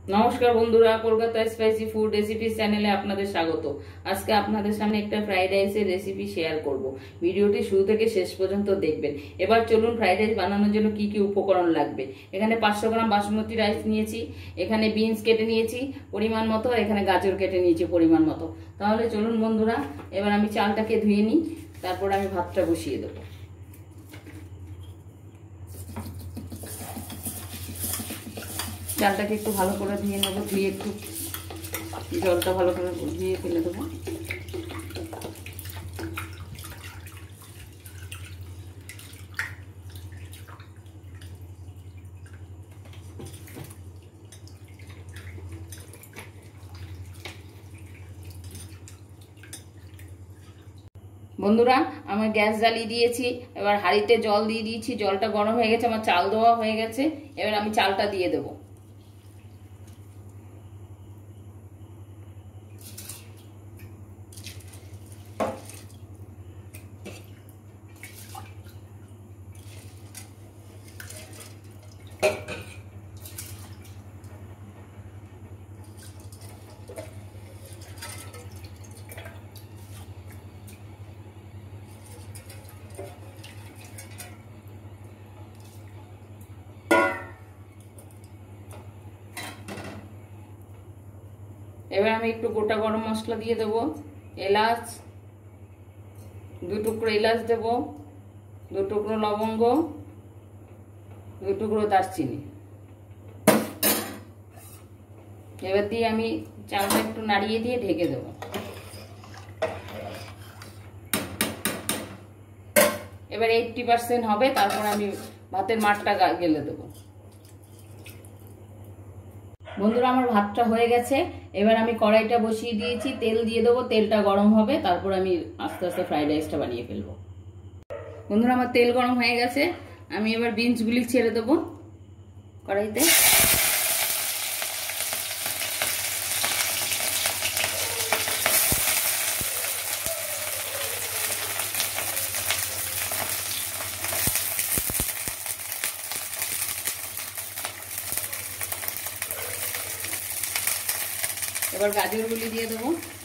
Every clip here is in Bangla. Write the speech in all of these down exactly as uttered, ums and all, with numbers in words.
নমস্কার বন্ধুরা, কলকাতা স্পাইসি ফুড রেসিপি চ্যানেলে আপনাদের স্বাগত। আজকে আপনাদের সামনে একটা ফ্রাইড রাইসের রেসিপি শেয়ার করব। ভিডিওটি শুরু থেকে শেষ পর্যন্ত দেখবেন। এবার চলুন ফ্রাইড রাইস বানানোর জন্য কি কি উপকরণ লাগবে। এখানে পাঁচশো গ্রাম বাসমতি রাইস নিয়েছি, এখানে বিনস কেটে নিয়েছি পরিমাণ মতো, এখানে গাজর কেটে নিয়েছি পরিমাণ মতো। তাহলে চলুন বন্ধুরা, এবার আমি চালটাকে ধুয়ে নিই, তারপর আমি ভাতটা বসিয়ে দেবো। চালটাকে একটু ভালো করে ধুয়ে নেবো, ধুয়ে একটু জলটা ভালো করে ধুয়ে ফেলে দেবো। বন্ধুরা, আমার গ্যাস জ্বালিয়ে দিয়েছি, এবার হাঁড়িতে জল দিয়ে দিয়েছি, জলটা গরম হয়ে গেছে, আমার চাল দেওয়া হয়ে গেছে। এবার আমি চালটা দিয়ে দেবো। এবার আমি একটু গোটা গরম মশলা দিয়ে দেবো, এলাচ, দু টুকরো এলাচ দেব, দু টুকরো লবঙ্গ, দু টুকরো দারচিনি। এবার দিয়ে আমি চালটা একটু নাড়িয়ে দিয়ে ঢেকে দেব। এবার এইটটি পার্সেন্ট হবে, তারপর আমি ভাতের মাঠটা গেলে দেবো। বন্ধুরা, আমার ভাতটা হয়ে গেছে, এবার আমি কড়াইটা বসিয়ে দিয়েছি, তেল দিয়ে দেবো, তেলটা গরম হবে, তারপর আমি আস্তে আস্তে ফ্রাইড রাইসটা বানিয়ে ফেলবো। বন্ধুরা, আমার তেল গরম হয়ে গেছে, আমি এবার বিনসগুলি ছেড়ে দেবো কড়াইতে। এবার গাজরগুলি দিয়ে দেবো।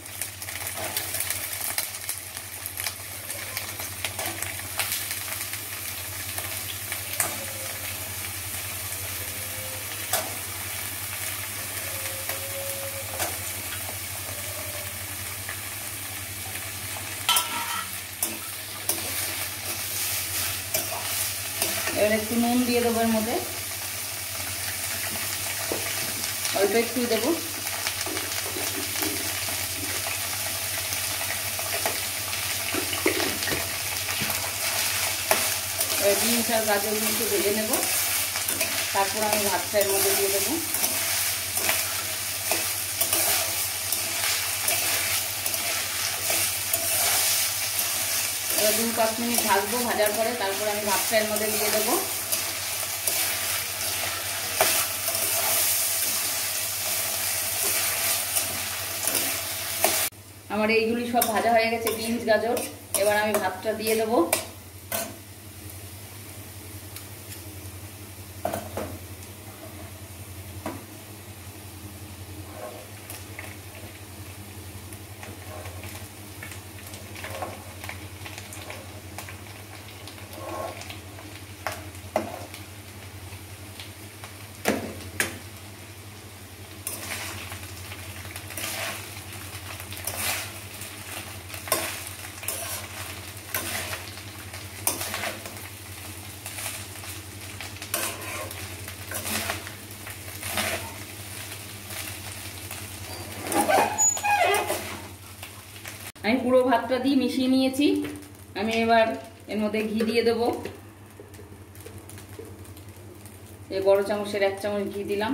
এবার একটু নুন দিয়ে দেবো, এর মধ্যে অল্প একটু দেবো। বিনস আর গাজরগুলো একটু ভেজে নেব, তারপর আমি ভাতটা এর মধ্যে দিয়ে দেবো। এবার দু পাঁচ মিনিট ভাজবো, ভাজার পরে তারপর আমি ভাতটা এর মধ্যে দিয়ে দেবো। আমার এইগুলি সব ভাজা হয়ে গেছে, বিনস গাজর। এবার আমি ভাতটা দিয়ে দেবো। আমি পুরো ভাতটা দিয়ে মিশিয়ে নিয়েছি, আমি এবার এর মধ্যে ঘি দিয়ে দেবো। এই বড় চামচের এক চামচ ঘি দিলাম।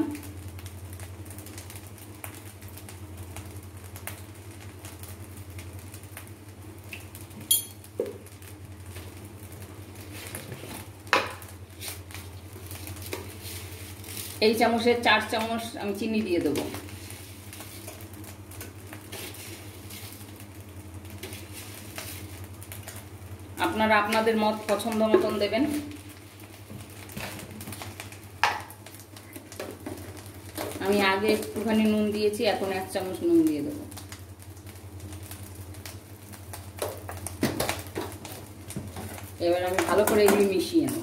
এই চামচের চার চামচ আমি চিনি দিয়ে দেবো। আপনারা আপনাদের মত পছন্দ মতন দেবেন। আমি আমি আগে একটুখানি নুন দিয়েছি, এখন এক চামচ নুন দিয়ে দেবো। এবার আমি ভালো করে এগুলি মিশিয়ে নেব।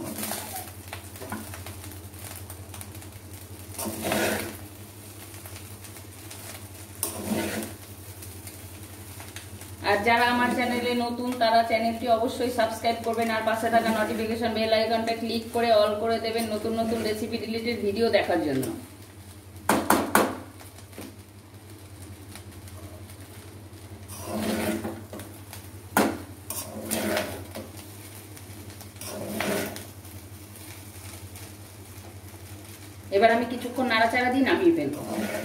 আর যারা আমার চ্যানেলে নতুন তারা চ্যানেলটি অবশ্যই সাবস্ক্রাইব করবেন, আর পাশে থাকা নোটিফিকেশন বেল আইকনটা ক্লিক করে অল করে দেবেন নতুন নতুন রেসিপি রিলেটেড ভিডিও দেখার জন্য। এবার আমি কিছুক্ষণ নাড়াচাড়া দিয়ে নামিয়ে ফেলবো।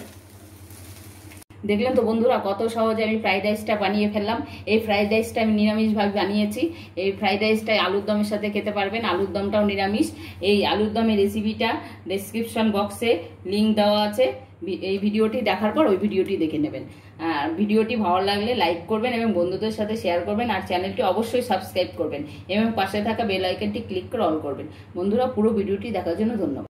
দেখলেন তো বন্ধুরা কত সহজে আমি ফ্রাইড রাইসটা বানিয়ে ফেললাম। এই ফ্রাইড রাইসটা আমি নিরামিষভাবে বানিয়েছি। এই ফ্রাইড রাইসটা আলুর দমের সাথে খেতে পারবেন, আলুর দমটাও নিরামিষ। এই আলুর দমের রেসিপিটা ডেসক্রিপশন বক্সে লিঙ্ক দেওয়া আছে, এই ভিডিওটি দেখার পর ওই ভিডিওটি দেখে নেবেন। আর ভিডিওটি ভালো লাগলে লাইক করবেন এবং বন্ধুদের সাথে শেয়ার করবেন, আর চ্যানেলটি অবশ্যই সাবস্ক্রাইব করবেন এবং পাশে থাকা বেল আইকনটি ক্লিক করে অল করবেন। বন্ধুরা পুরো ভিডিওটি দেখার জন্য ধন্যবাদ।